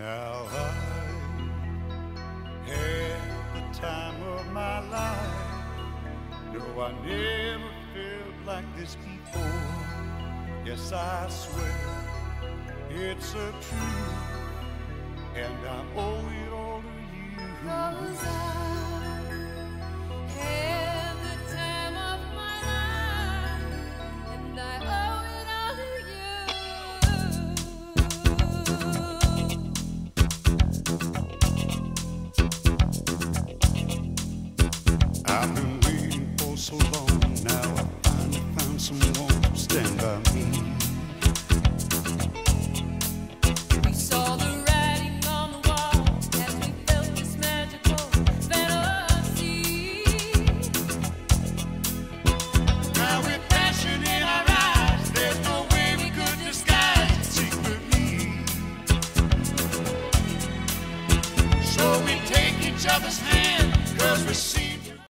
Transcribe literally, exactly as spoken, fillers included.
Now I had the time of my life. No, I never felt like this before. Yes, I swear it's a truth, and I owe it all to you. 'Cause I had the time of my life, and I owe it all to you. I've been waiting for so long. Now I finally found someone to stand by me. We saw the writing on the wall as we felt this magical fantasy. Now with passion in our eyes, there's no way we could disguise it secretly. So we take each other's hand, 'cause we see